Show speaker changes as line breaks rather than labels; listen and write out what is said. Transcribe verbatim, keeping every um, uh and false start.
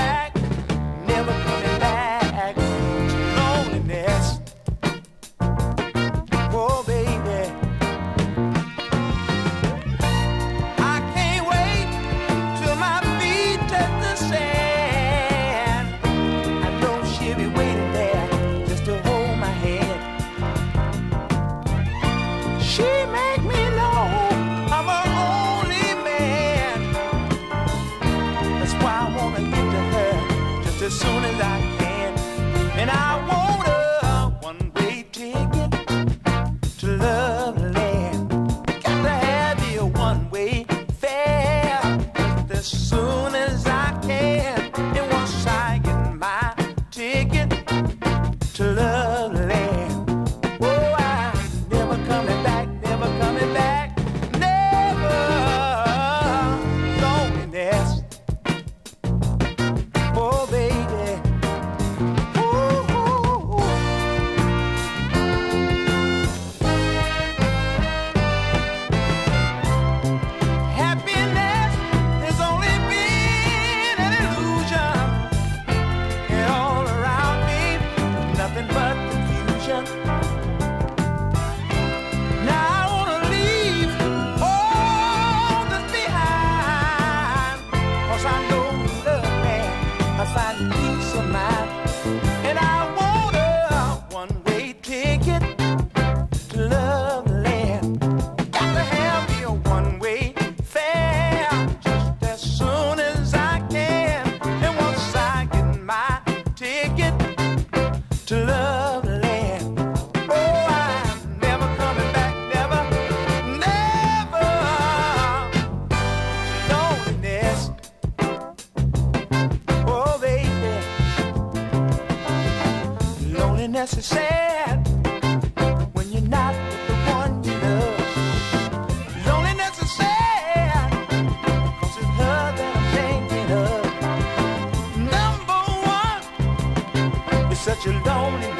back, never coming back to loneliness. Oh, baby, I can't wait till my feet touch the sand. I know she'll be waiting there just to hold my hand. She make me know I'm her only man. That's why I wanna get to her just as soon as I can. And I want a one-way ticket to Love Land. Got to have me a one-way fare just as soon as I can. And once I get my ticket to Love Land, oh, I'm never coming back, never coming back, never. Loneliness, oh, baby. Ooh, ooh, ooh. Happiness has only been an illusion, and all around me, nothing but confusion. Now I wanna leave all this behind, 'cause I know in Love Land I find peace of mind. And I want a one-way ticket to Love Land. Got to have me a one-way fare just as soon as I can. And once I get my ticket to Love Land, oh, I'm never coming back, never, never to loneliness. Oh, baby, loneliness is sad when you're not with the one you love. Loneliness is sad 'cause it's her that I'm thinking of. Number one, it's such a lonely